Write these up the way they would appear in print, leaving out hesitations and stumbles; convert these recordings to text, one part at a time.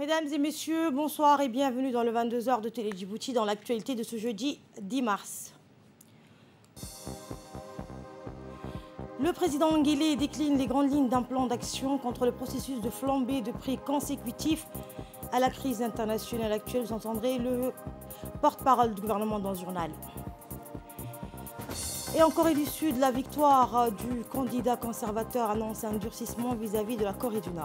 Mesdames et messieurs, bonsoir et bienvenue dans le 22h de Télé Djibouti dans l'actualité de ce jeudi 10 mars. Le président Nguélé décline les grandes lignes d'un plan d'action contre le processus de flambée de prix consécutif à la crise internationale actuelle. Vous entendrez le porte-parole du gouvernement dans ce journal. Et en Corée du Sud, la victoire du candidat conservateur annonce un durcissement vis-à-vis de la Corée du Nord.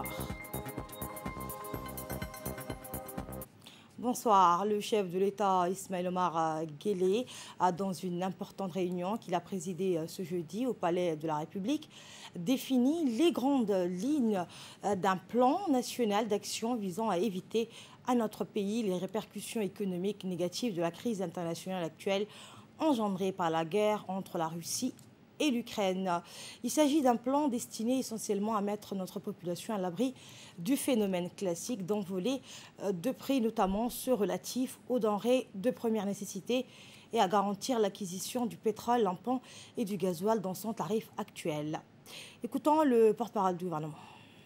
Bonsoir. Le chef de l'État, Ismaël Omar Guelleh, dans une importante réunion qu'il a présidée ce jeudi au Palais de la République, définit les grandes lignes d'un plan national d'action visant à éviter à notre pays les répercussions économiques négatives de la crise internationale actuelle engendrée par la guerre entre la Russie et l'Ukraine. Il s'agit d'un plan destiné essentiellement à mettre notre population à l'abri du phénomène classique d'envolée de prix, notamment ceux relatifs aux denrées de première nécessité, et à garantir l'acquisition du pétrole, lampant et du gasoil dans son tarif actuel. Écoutons le porte-parole du gouvernement.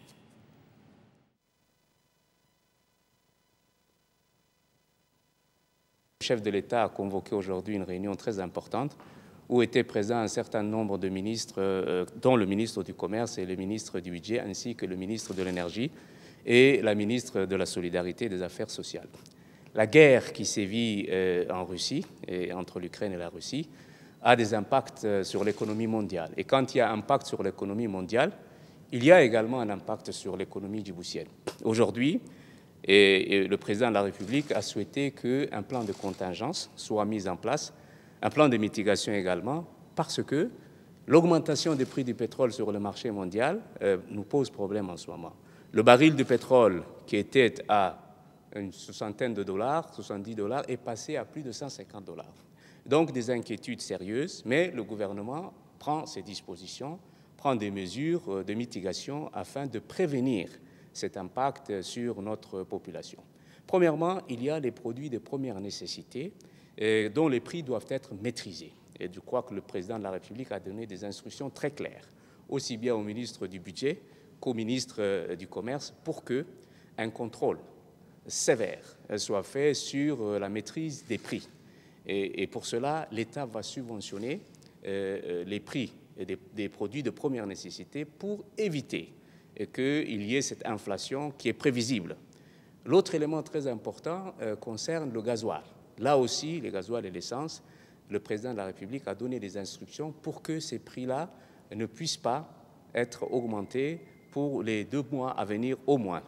Le chef de l'État a convoqué aujourd'hui une réunion très importante où étaient présents un certain nombre de ministres, dont le ministre du Commerce et le ministre du Budget, ainsi que le ministre de l'Énergie et la ministre de la Solidarité et des Affaires sociales. La guerre qui sévit en Russie, et entre l'Ukraine et la Russie, a des impacts sur l'économie mondiale. Et quand il y a un impact sur l'économie mondiale, il y a également un impact sur l'économie djiboutienne. Aujourd'hui, le président de la République a souhaité qu'un plan de contingence soit mis en place, un plan de mitigation également, parce que l'augmentation des prix du pétrole sur le marché mondial nous pose problème en ce moment. Le baril de pétrole qui était à une soixantaine de dollars, 70 $, est passé à plus de 150 $. Donc des inquiétudes sérieuses, mais le gouvernement prend ses dispositions, prend des mesures de mitigation afin de prévenir cet impact sur notre population. Premièrement, il y a les produits de première nécessité dont les prix doivent être maîtrisés. Et je crois que le président de la République a donné des instructions très claires, aussi bien au ministre du Budget qu'au ministre du Commerce, pour qu'un contrôle sévère soit fait sur la maîtrise des prix. Et pour cela, l'État va subventionner les prix des produits de première nécessité pour éviter qu'il y ait cette inflation qui est prévisible. L'autre élément très important concerne le gasoil. Là aussi, les gasoils et l'essence, le président de la République a donné des instructions pour que ces prix-là ne puissent pas être augmentés pour les 2 mois à venir au moins,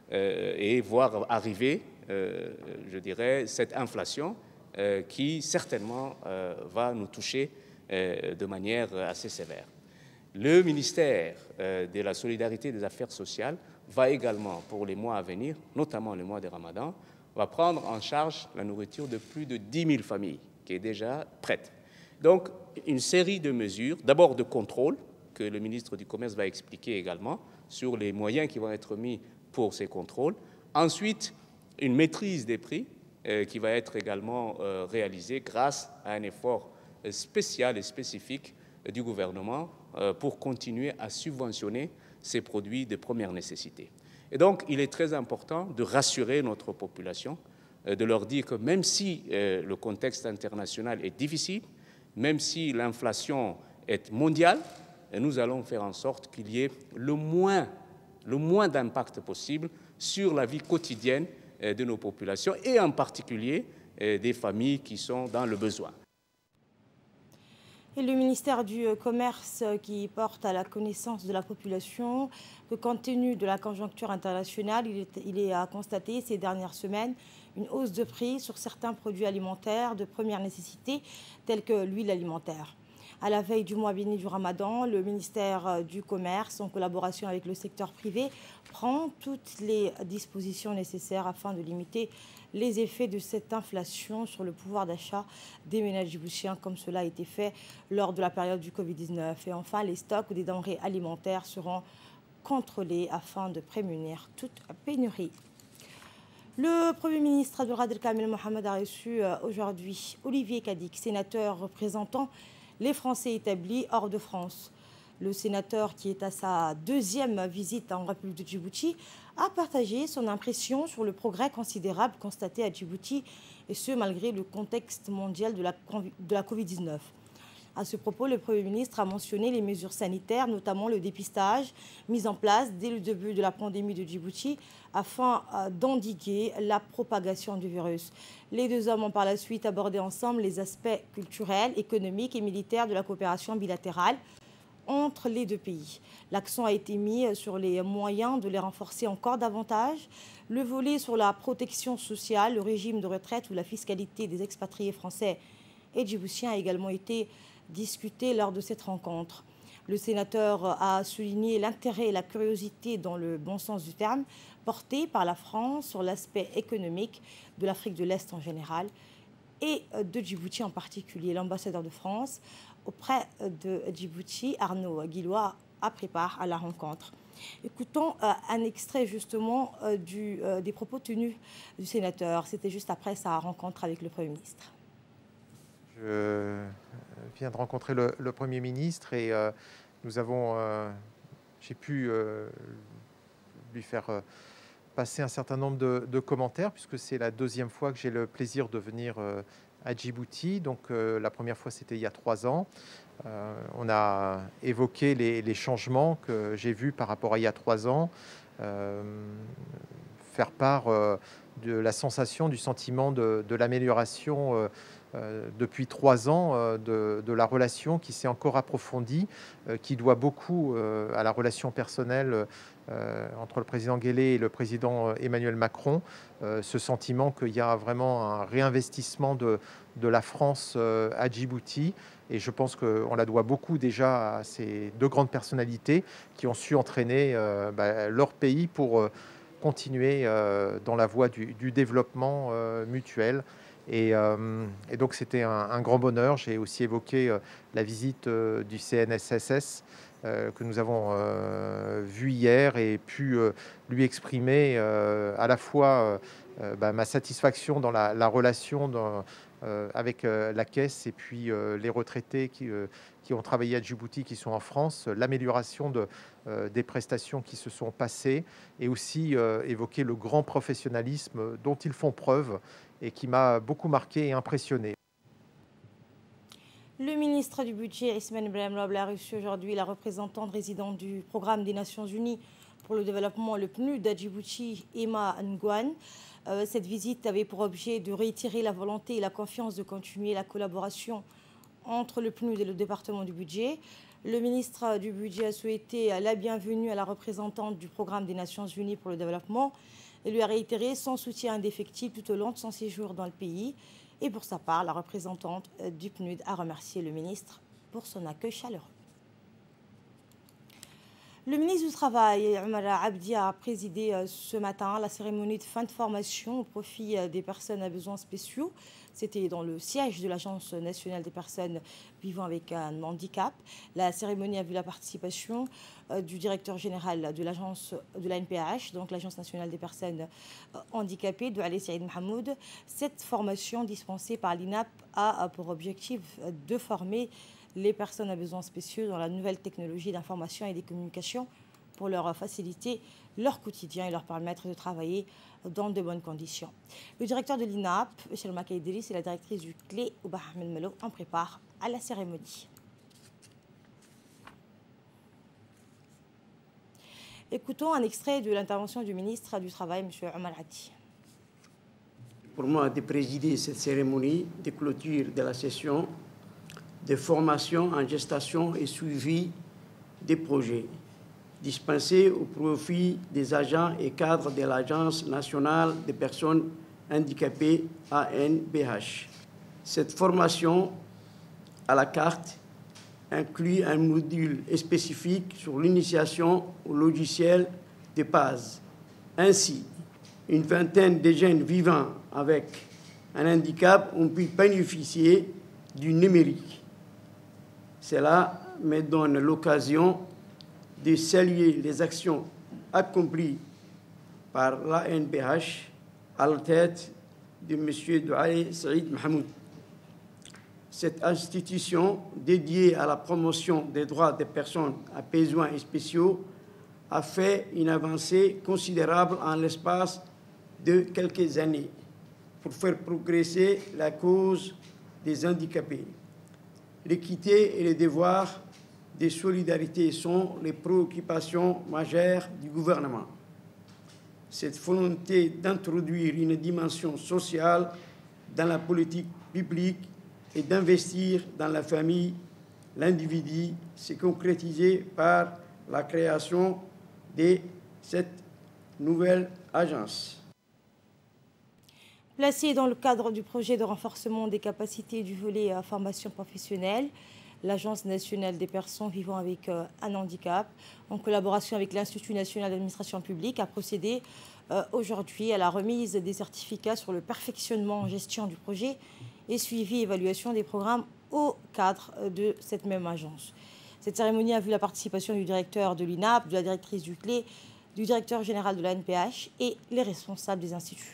et voir arriver, je dirais, cette inflation qui certainement va nous toucher de manière assez sévère. Le ministère de la Solidarité et des Affaires sociales va également, pour les mois à venir, notamment le mois de Ramadan, va prendre en charge la nourriture de plus de 10 000 familles, qui est déjà prête. Donc, une série de mesures, d'abord de contrôle, que le ministre du Commerce va expliquer également, sur les moyens qui vont être mis pour ces contrôles. Ensuite, une maîtrise des prix qui va être également réalisée grâce à un effort spécial et spécifique du gouvernement pour continuer à subventionner ces produits de première nécessité. Et donc, il est très important de rassurer notre population, de leur dire que même si le contexte international est difficile, même si l'inflation est mondiale, nous allons faire en sorte qu'il y ait le moins d'impact possible sur la vie quotidienne de nos populations et en particulier des familles qui sont dans le besoin. Et le ministère du Commerce qui porte à la connaissance de la population que compte tenu de la conjoncture internationale, il est à constater ces dernières semaines une hausse de prix sur certains produits alimentaires de première nécessité tels que l'huile alimentaire. À la veille du mois béni du Ramadan, le ministère du Commerce, en collaboration avec le secteur privé, prend toutes les dispositions nécessaires afin de limiter les effets de cette inflation sur le pouvoir d'achat des ménages djiboutiens, comme cela a été fait lors de la période du Covid-19. Et enfin, les stocks des denrées alimentaires seront contrôlés afin de prémunir toute pénurie. Le Premier ministre Abdelkader Kamel Mohamed a reçu aujourd'hui Olivier Cadic, sénateur représentant les Français établis hors de France. Le sénateur, qui est à sa deuxième visite en République de Djibouti, a partagé son impression sur le progrès considérable constaté à Djibouti, et ce malgré le contexte mondial de la Covid-19. À ce propos, le Premier ministre a mentionné les mesures sanitaires, notamment le dépistage mis en place dès le début de la pandémie de Djibouti afin d'endiguer la propagation du virus. Les deux hommes ont par la suite abordé ensemble les aspects culturels, économiques et militaires de la coopération bilatérale entre les deux pays. L'accent a été mis sur les moyens de les renforcer encore davantage. Le volet sur la protection sociale, le régime de retraite ou la fiscalité des expatriés français et djiboutiens a également été discuté lors de cette rencontre. Le sénateur a souligné l'intérêt et la curiosité, dans le bon sens du terme, portés par la France sur l'aspect économique de l'Afrique de l'Est en général et de Djibouti en particulier. L'ambassadeur de France auprès de Djibouti, Arnaud Guillois, a pris part à la rencontre. Écoutons un extrait justement des propos tenus du sénateur. C'était juste après sa rencontre avec le Premier ministre. Je viens de rencontrer le Premier ministre et j'ai pu lui faire passer un certain nombre de commentaires, puisque c'est la deuxième fois que j'ai le plaisir de venir à Djibouti. Donc la première fois, c'était il y a 3 ans. On a évoqué les changements que j'ai vus par rapport à il y a 3 ans, faire part de la sensation, du sentiment de l'amélioration depuis 3 ans de la relation qui s'est encore approfondie, qui doit beaucoup à la relation personnelle entre le président Guelleh et le président Emmanuel Macron, ce sentiment qu'il y a vraiment un réinvestissement de la France à Djibouti. Et je pense qu'on la doit beaucoup déjà à ces 2 grandes personnalités qui ont su entraîner leur pays pour continuer dans la voie du développement mutuel. Et donc c'était un grand bonheur. J'ai aussi évoqué la visite du CNSSS que nous avons vu hier et pu lui exprimer à la fois ma satisfaction dans la relation avec la Caisse et puis les retraités qui ont travaillé à Djibouti, qui sont en France, l'amélioration des prestations qui se sont passées, et aussi évoquer le grand professionnalisme dont ils font preuve et qui m'a beaucoup marqué et impressionné. Le ministre du Budget, Ismaël Ibrahim Louablé, a reçu aujourd'hui la représentante résidente du Programme des Nations Unies pour le développement, le PNUD, à Djibouti, Emma Ngouane. Cette visite avait pour objet de réitérer la volonté et la confiance de continuer la collaboration entre le PNUD et le département du budget. Le ministre du Budget a souhaité la bienvenue à la représentante du Programme des Nations Unies pour le développement et lui a réitéré son soutien indéfectible tout au long de son séjour dans le pays. Et pour sa part, la représentante du PNUD a remercié le ministre pour son accueil chaleureux. Le ministre du Travail, Omar Abdi, a présidé ce matin la cérémonie de fin de formation au profit des personnes à besoins spéciaux. C'était dans le siège de l'Agence nationale des personnes vivant avec un handicap. La cérémonie a vu la participation du directeur général de l'agence de l'ANPH, donc l'Agence nationale des personnes handicapées, de Ali Saïd Mahmoud. Cette formation dispensée par l'INAP a pour objectif de former les personnes à besoins spéciaux dans la nouvelle technologie d'information et des communications pour leur faciliter leur quotidien et leur permettre de travailler dans de bonnes conditions. Le directeur de l'INAP, Shelma Kaïdris, et la directrice du CLE, Ouba Ahmed Melo, en préparent à la cérémonie. Écoutons un extrait de l'intervention du ministre du Travail, M. Omar Abdi. Pour moi, de présider cette cérémonie de clôture de la session de formation en gestation et suivi des projets dispensés au profit des agents et cadres de l'Agence nationale des personnes handicapées ANPH. Cette formation à la carte inclut un module spécifique sur l'initiation au logiciel de base. Ainsi, une vingtaine de jeunes vivant avec un handicap ont pu bénéficier du numérique. Cela me donne l'occasion de saluer les actions accomplies par l'ANPH à la tête de M. Ali Saïd Mahmoud. Cette institution, dédiée à la promotion des droits des personnes à besoins spéciaux, a fait une avancée considérable en l'espace de quelques années pour faire progresser la cause des handicapés. L'équité et les devoirs de solidarité sont les préoccupations majeures du gouvernement. Cette volonté d'introduire une dimension sociale dans la politique publique et d'investir dans la famille, l'individu, s'est concrétisée par la création de cette nouvelle agence. Placée dans le cadre du projet de renforcement des capacités du volet formation professionnelle, l'Agence nationale des personnes vivant avec un handicap, en collaboration avec l'Institut national d'administration publique, a procédé aujourd'hui à la remise des certificats sur le perfectionnement en gestion du projet et suivi et évaluation des programmes au cadre de cette même agence. Cette cérémonie a vu la participation du directeur de l'INAP, de la directrice du CLE, du directeur général de la NPH et les responsables des instituts.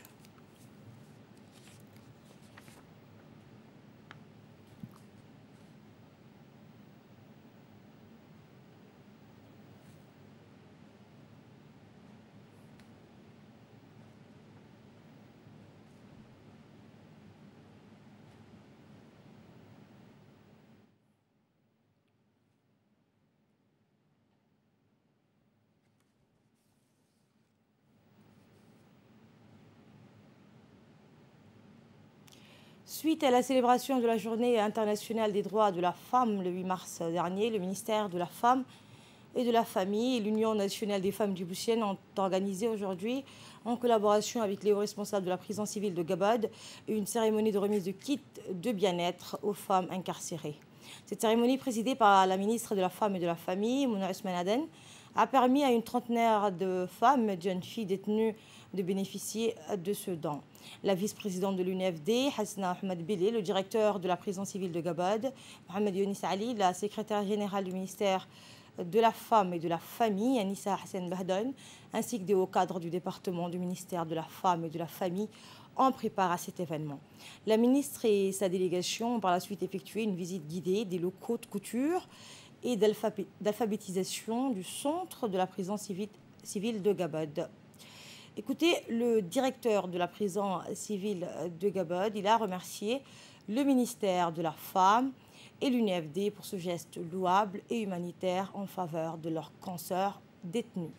Suite à la célébration de la Journée internationale des droits de la femme le 8 mars dernier, le ministère de la Femme et de la Famille et l'Union nationale des femmes djiboutiennes ont organisé aujourd'hui, en collaboration avec les hauts responsables de la prison civile de Gabod, une cérémonie de remise de kits de bien-être aux femmes incarcérées. Cette cérémonie, présidée par la ministre de la Femme et de la Famille, Mouna Ousmane Aden, a permis à une trentenaire de femmes, de jeunes filles détenues, de bénéficier de ce don. La vice-présidente de l'UNFD, Hasna Ahmed Bélé, le directeur de la prison civile de Gabod, Mohamed Younis Ali, la secrétaire générale du ministère de la Femme et de la Famille, Anissa Hassan Bahdon, ainsi que des hauts cadres du département du ministère de la Femme et de la Famille ont préparé à cet événement. La ministre et sa délégation ont par la suite effectué une visite guidée des locaux de couture et d'alphabétisation du centre de la prison civile de Gabod. Écoutez, le directeur de la prison civile de Gabod, il a remercié le ministère de la Femme et l'UNFD pour ce geste louable et humanitaire en faveur de leurs consoeurs détenus.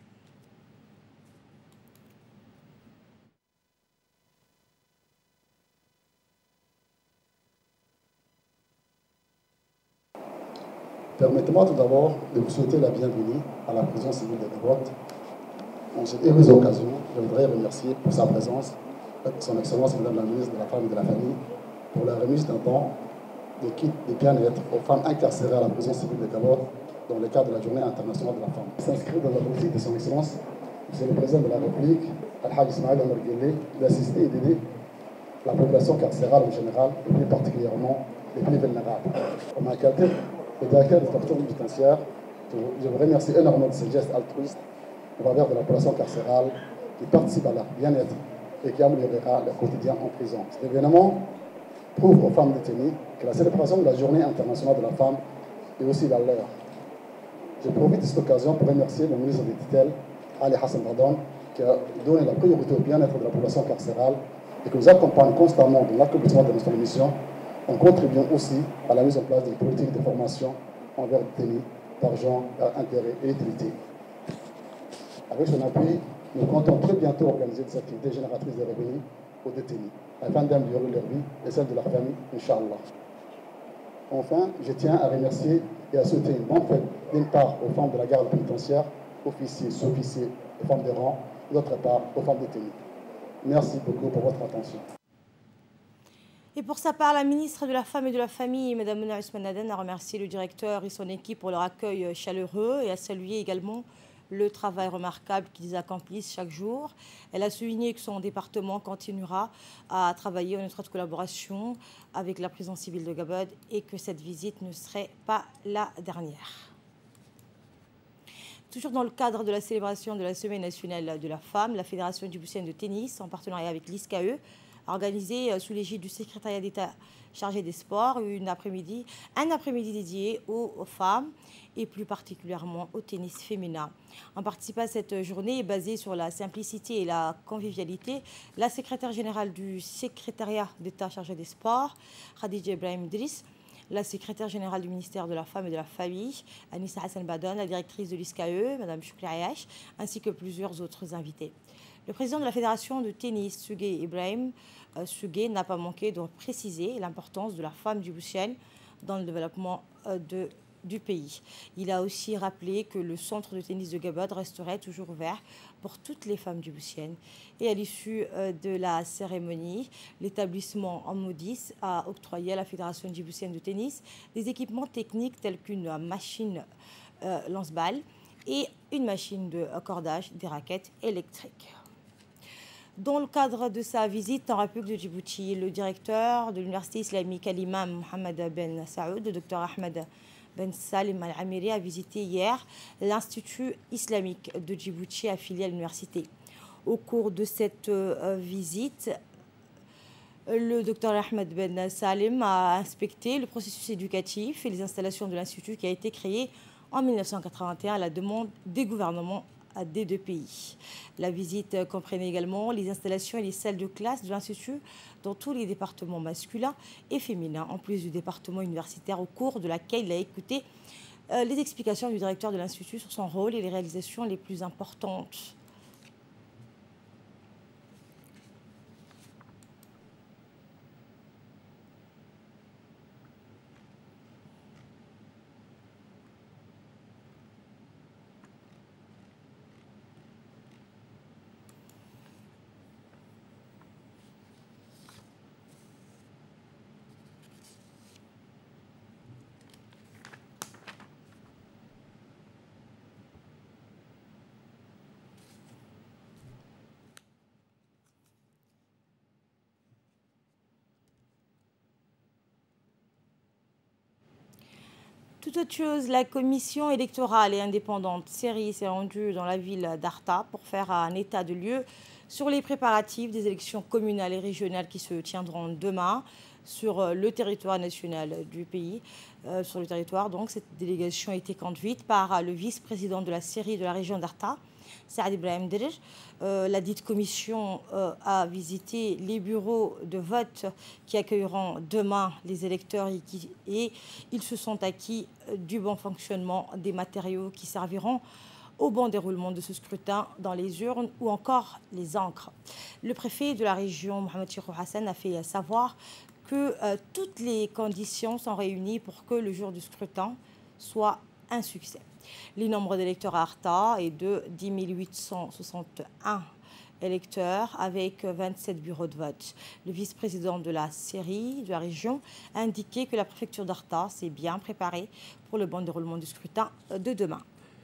Permettez-moi tout d'abord de vous souhaiter la bienvenue à la prison civile de Gabod. En cette heureuse occasion, je voudrais remercier pour sa présence son Excellence Madame la ministre de la Femme et de la Famille pour la remise d'un don de kits de bien-être aux femmes incarcérées à la prison civile de Gabod dans le cadre de la Journée internationale de la femme. Il s'inscrit dans la politique de son Excellence, Monsieur le Président de la République, Al-Haj Ismaël Omar Guelleh, d'assister et d'aider la population carcérale en général, et plus particulièrement les plus vulnérables. Comme un cadre, le directeur du département pénitentiaire, je vous remercie énormément de ce geste altruiste en faveur de la population carcérale qui participe à leur bien-être et qui améliorera leur quotidien en prison. Cet événement prouve aux femmes détenues que la célébration de la Journée internationale de la femme est aussi la leur. Je profite de cette occasion pour remercier le ministre des tutelles, Ali Hassan Bahdon, qui a donné la priorité au bien-être de la population carcérale et qui nous accompagne constamment dans l'accomplissement de notre mission, en contribuant aussi à la mise en place d'une politique de formation envers les détenus par genre, intérêt et utilité. Avec son appui, nous comptons très bientôt organiser des activités génératrices de revenus aux détenus, afin d'améliorer leur vie et celle de leur famille, Inch'Allah. Enfin, je tiens à remercier et à souhaiter une bonne fête, d'une part aux femmes de la garde pénitentiaire, officiers, sous-officiers et femmes de rang, d'autre part aux femmes détenues. Merci beaucoup pour votre attention. Et pour sa part, la ministre de la Femme et de la Famille, Mme Mouna Ousmane Aden, a remercié le directeur et son équipe pour leur accueil chaleureux et a salué également le travail remarquable qu'ils accomplissent chaque jour. Elle a souligné que son département continuera à travailler en étroite collaboration avec la prison civile de Gabod et que cette visite ne serait pas la dernière. Toujours dans le cadre de la célébration de la Semaine nationale de la femme, la Fédération djiboutienne de tennis, en partenariat avec l'ISCAE, organisé sous l'égide du secrétariat d'État chargé des sports, un après-midi dédié aux femmes et plus particulièrement au tennis féminin. En participant à cette journée basée sur la simplicité et la convivialité, la secrétaire générale du secrétariat d'État chargé des sports, Khadija Ibrahim Idriss, la secrétaire générale du ministère de la Femme et de la Famille, Anissa Hassan Badon, la directrice de l'ISCAE, Mme Choukli Ayash, ainsi que plusieurs autres invités. Le président de la fédération de tennis, Sugey Ibrahim Sugey, n'a pas manqué de préciser l'importance de la femme djiboutienne dans le développement du pays. Il a aussi rappelé que le centre de tennis de Gabod resterait toujours ouvert pour toutes les femmes djiboutiennes. Et à l'issue de la cérémonie, l'établissement en Maudis a octroyé à la Fédération djiboutienne de tennis des équipements techniques tels qu'une machine lance-balles et une machine de cordage des raquettes électriques. Dans le cadre de sa visite en République de Djibouti, le directeur de l'université islamique à l'imam Mohamed Ben Saoud, le docteur Ahmed Ben Salim Al-Amiri, a visité hier l'Institut islamique de Djibouti affilié à l'université. Au cours de cette visite, le docteur Ahmed Ben Salim a inspecté le processus éducatif et les installations de l'Institut qui a été créé en 1981 à la demande des gouvernements des deux pays. La visite comprenait également les installations et les salles de classe de l'Institut dans tous les départements masculins et féminins, en plus du département universitaire, au cours de laquelle il a écouté les explications du directeur de l'Institut sur son rôle et les réalisations les plus importantes. Tout autre chose, la commission électorale et indépendante CERI s'est rendue dans la ville d'Arta pour faire un état de lieu sur les préparatifs des élections communales et régionales qui se tiendront demain sur le territoire national du pays. Sur le territoire, donc, cette délégation a été conduite par le vice-président de la CERI de la région d'Arta, Saad Ibrahim Derej. La dite commission a visité les bureaux de vote qui accueilleront demain les électeurs et ils se sont acquis du bon fonctionnement des matériaux qui serviront au bon déroulement de ce scrutin dans les urnes ou encore les encres. Le préfet de la région, Mohamed Cheikhou Hassan, a fait savoir que toutes les conditions sont réunies pour que le jour du scrutin soit un succès. Le nombre d'électeurs à Arta est de 10 861 électeurs avec 27 bureaux de vote. Le vice-président de la CERI de la région a indiqué que la préfecture d'Arta s'est bien préparée pour le bon déroulement du scrutin de demain.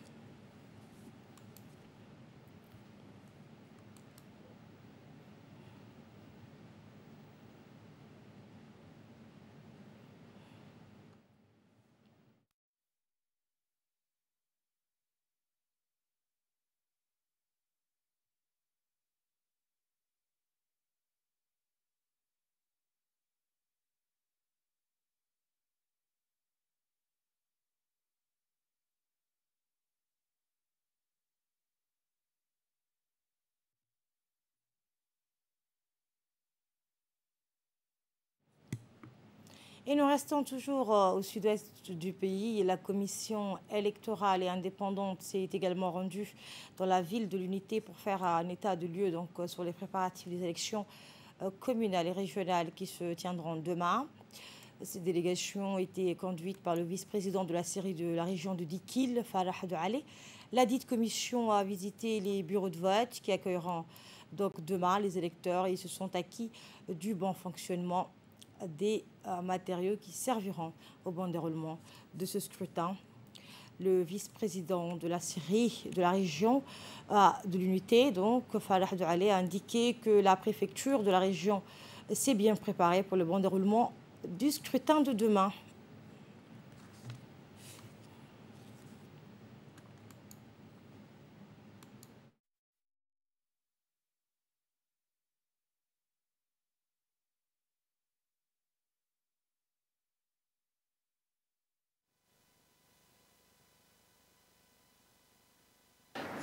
Et nous restons toujours au sud-ouest du pays. La commission électorale et indépendante s'est également rendue dans la ville de l'Unité pour faire un état de lieu donc, sur les préparatifs des élections communales et régionales qui se tiendront demain. Ces délégations ont été conduites par le vice-président de la CERI de la région de Dikil, Farah Doualé. La dite commission a visité les bureaux de vote qui accueilleront donc demain les électeurs et ils se sont acquis du bon fonctionnement des matériaux qui serviront au bon déroulement de ce scrutin. Le vice-président de la CERI de la région de l'Unité, donc Farah Doualé, a indiqué que la préfecture de la région s'est bien préparée pour le bon déroulement du scrutin de demain.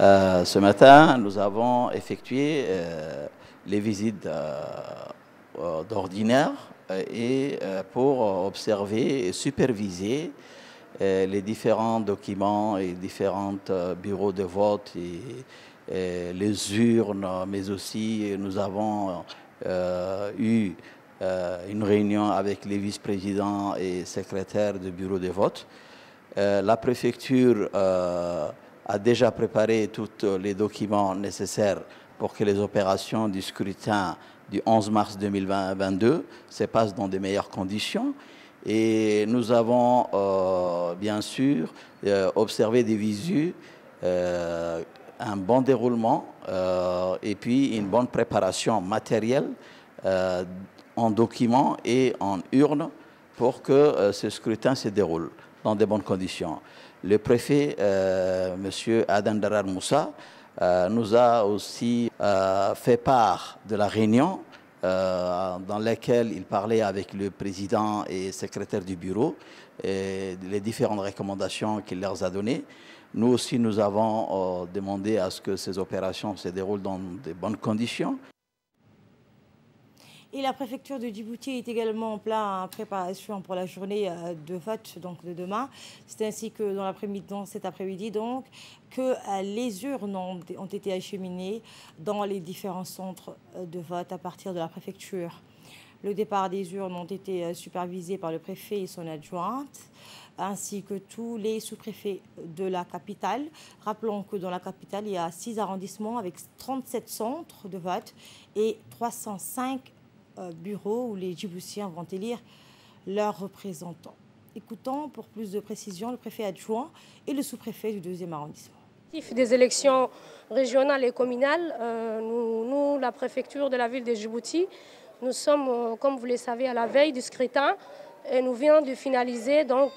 Ce matin, nous avons effectué les visites d'ordinaire et pour observer et superviser les différents documents et différents bureaux de vote et les urnes, mais aussi nous avons eu une réunion avec les vice-présidents et secrétaires du bureau de vote. La préfecture a déjà préparé tous les documents nécessaires pour que les opérations du scrutin du 11 mars 2022 se passent dans de meilleures conditions. Et nous avons bien sûr observé des visus, un bon déroulement et puis une bonne préparation matérielle en documents et en urnes pour que ce scrutin se déroule dans de bonnes conditions. Le préfet, M. Adan Darar Moussa, nous a aussi fait part de la réunion dans laquelle il parlait avec le président et secrétaire du bureau et les différentes recommandations qu'il leur a données. Nous aussi, nous avons demandé à ce que ces opérations se déroulent dans de bonnes conditions. Et la préfecture de Djibouti est également en plein préparation pour la journée de vote donc de demain. C'est ainsi que dans cet après-midi donc que les urnes ont été acheminées dans les différents centres de vote à partir de la préfecture. Le départ des urnes ont été supervisés par le préfet et son adjointe, ainsi que tous les sous-préfets de la capitale. Rappelons que dans la capitale, il y a 6 arrondissements avec 37 centres de vote et 305 bureaux où les Djiboutiens vont élire leurs représentants. Écoutons pour plus de précision le préfet adjoint et le sous-préfet du 2e arrondissement. Des élections régionales et communales, nous, la préfecture de la ville de Djibouti, nous sommes, comme vous le savez, à la veille du scrutin et nous venons de finaliser donc,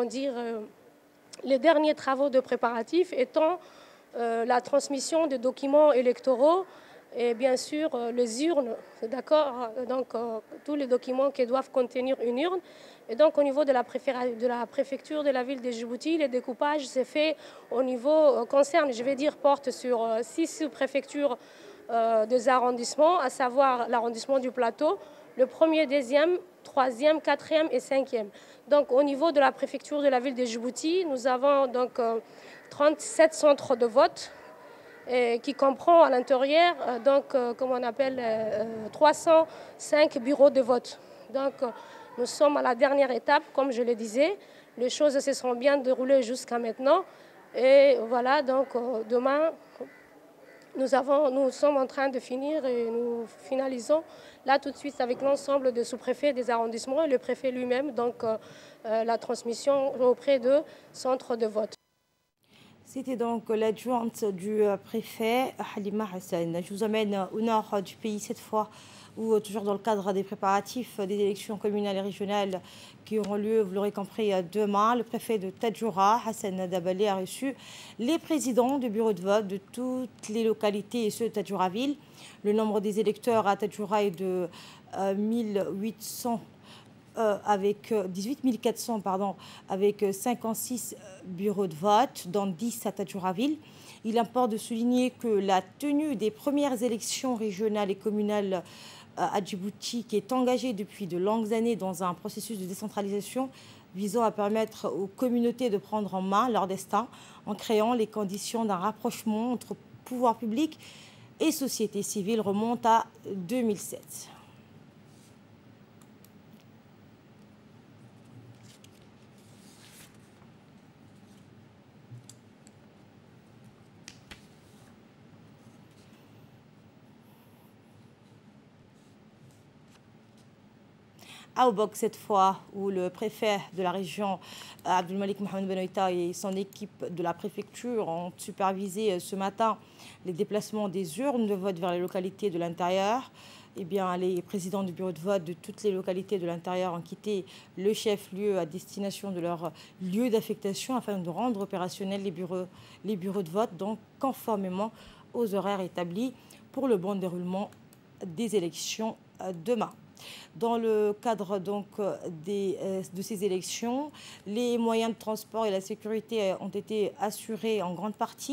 les derniers travaux de préparatifs étant la transmission des documents électoraux et bien sûr les urnes, d'accord, donc tous les documents qui doivent contenir une urne. Et donc au niveau de la préfecture de la ville de Djibouti, le découpage s'est fait au niveau, porte sur 6 sous-préfectures des arrondissements, à savoir l'arrondissement du Plateau, le 1er, 2e, 3e, 4e et 5e. Donc au niveau de la préfecture de la ville de Djibouti, nous avons donc 37 centres de vote qui comprend à l'intérieur 305 bureaux de vote. Donc nous sommes à la dernière étape, comme je le disais. Les choses se sont bien déroulées jusqu'à maintenant. Et voilà, donc demain, nous sommes en train de finir et nous finalisons là tout de suite avec l'ensemble des sous-préfets des arrondissements et le préfet lui-même, donc la transmission auprès de centres de vote. C'était donc l'adjointe du préfet, Halima Hassan. Je vous emmène au nord du pays cette fois, où toujours dans le cadre des préparatifs des élections communales et régionales qui auront lieu, vous l'aurez compris, demain, le préfet de Tadjoura, Hassan Dabalé, a reçu les présidents du bureau de vote de toutes les localités et ceux de Tadjoura-Ville. Le nombre des électeurs à Tadjoura est de 1800 avec 18 400 avec 56 bureaux de vote, dont 10 à Tadjoura-Ville. Il importe de souligner que la tenue des premières élections régionales et communales à Djibouti, qui est engagée depuis de longues années dans un processus de décentralisation visant à permettre aux communautés de prendre en main leur destin en créant les conditions d'un rapprochement entre pouvoir public et société civile, remonte à 2007. À Obok cette fois, où le préfet de la région, Abdelmalik Mohamed Benoïta, et son équipe de la préfecture ont supervisé ce matin les déplacements des urnes de vote vers les localités de l'intérieur. Eh bien, les présidents du bureau de vote de toutes les localités de l'intérieur ont quitté le chef-lieu à destination de leur lieu d'affectation afin de rendre opérationnels les bureaux de vote, donc conformément aux horaires établis pour le bon déroulement des élections demain. Dans le cadre donc de ces élections, les moyens de transport et la sécurité ont été assurés en grande partie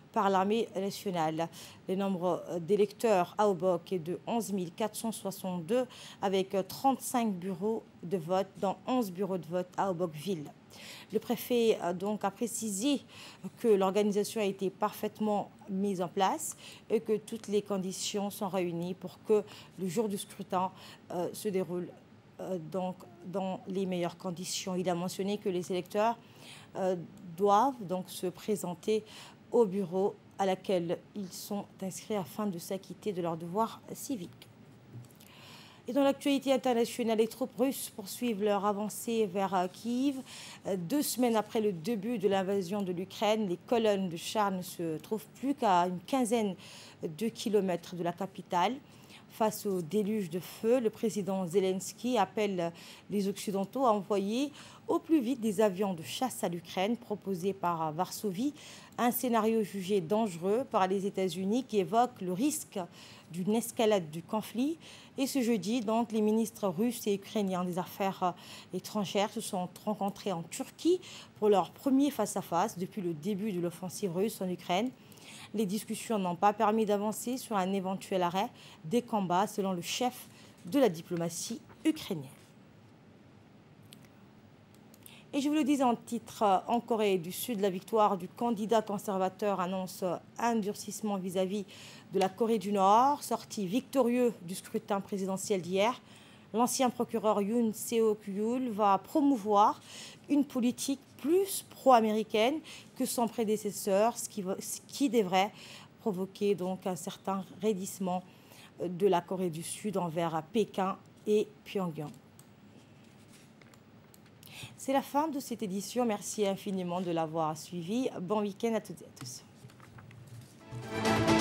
par l'armée nationale. Le nombre d'électeurs à Obok est de 11 462 avec 35 bureaux de vote dans 11 bureaux de vote à Obok-Ville. Le préfet donc a précisé que l'organisation a été parfaitement mise en place et que toutes les conditions sont réunies pour que le jour du scrutin se déroule donc dans les meilleures conditions. Il a mentionné que les électeurs doivent donc se présenter au bureau à laquelle ils sont inscrits afin de s'acquitter de leurs devoirs civiques. Et dans l'actualité internationale, les troupes russes poursuivent leur avancée vers Kiev. 2 semaines après le début de l'invasion de l'Ukraine, les colonnes de chars ne se trouvent plus qu'à une quinzaine de kilomètres de la capitale. Face au déluge de feu, le président Zelensky appelle les Occidentaux à envoyer au plus vite des avions de chasse à l'Ukraine proposés par Varsovie, un scénario jugé dangereux par les États-Unis qui évoque le risque d'une escalade du conflit. Et ce jeudi, donc, les ministres russes et ukrainiens des Affaires étrangères se sont rencontrés en Turquie pour leur premier face-à-face depuis le début de l'offensive russe en Ukraine. Les discussions n'ont pas permis d'avancer sur un éventuel arrêt des combats, selon le chef de la diplomatie ukrainienne. Et je vous le disais en titre, en Corée du Sud, la victoire du candidat conservateur annonce un durcissement vis-à-vis de la Corée du Nord. Sorti victorieux du scrutin présidentiel d'hier, l'ancien procureur Yoon Seo-kyul va promouvoir une politique plus pro-américaine que son prédécesseur, ce qui devrait provoquer donc un certain raidissement de la Corée du Sud envers Pékin et Pyongyang. C'est la fin de cette édition. Merci infiniment de l'avoir suivi. Bon week-end à toutes et à tous.